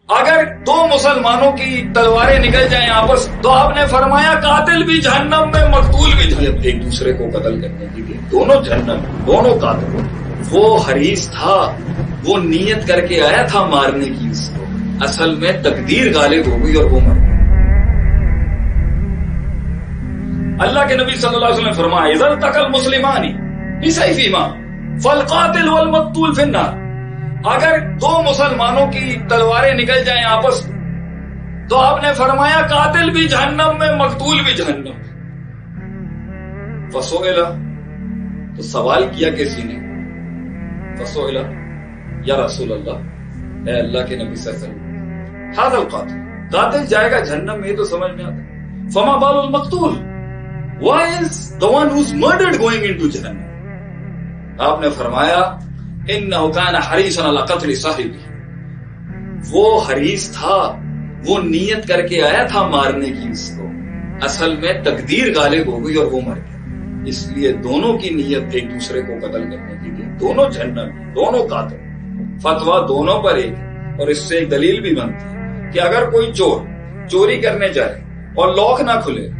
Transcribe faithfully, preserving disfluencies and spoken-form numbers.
اگر دو مسلمانوں کی تلواریں نکل جائیں آپس، تو آپ نے فرمایا قاتل بھی جہنم میں، مقتول بھی جہنم، ایک دوسرے کو قتل کرنے کے لیے دونوں جہنم، دونوں قاتل۔ وہ حریص تھا، وہ نیت کر کے آیا تھا مارنے کی، اس کو اصل میں تقدیر غالب ہو گئی اور وہ مر گیا۔ اللہ کے نبی صلی اللہ علیہ وسلم نے فرمایا اذا التقى المسلمان بسيفهما فالقاتل والمقتول في النار۔ اگر دو مسلمانوں کی تلواریں نکل جائیں آپس، تو آپ نے فرمایا قاتل بھی جہنم میں، مقتول بھی جہنم۔ فسئل، تو سوال کیا کسی نے، فسئل یا رسول اللہ، اے اللہ کے نبی صلی اللہ علیہ وسلم، هذا القاتل، قاتل جائے گا جہنم میں، یہ تو سمجھ میں آتا ہے، فما بال المقتول، why is the one who's murdered going into جہنم؟ آپ نے فرمایا انہ کان حریصا علی قتل صاحبہ، وہ حریص تھا، وہ نیت کر کے آیا تھا مارنے کی، اس کو اصل میں تقدیر غالب ہو گئی اور وہ مر گیا۔ اس لیے دونوں کی نیت ایک دوسرے کو قتل کرنے کی تھی، دونوں جہنم، دونوں قاتل، فتویٰ دونوں پر ایک ہے۔ اور اس سے ایک دلیل بھی بنتی ہے کہ اگر کوئی چور چوری کرنے جائے اور لاک نہ کھلے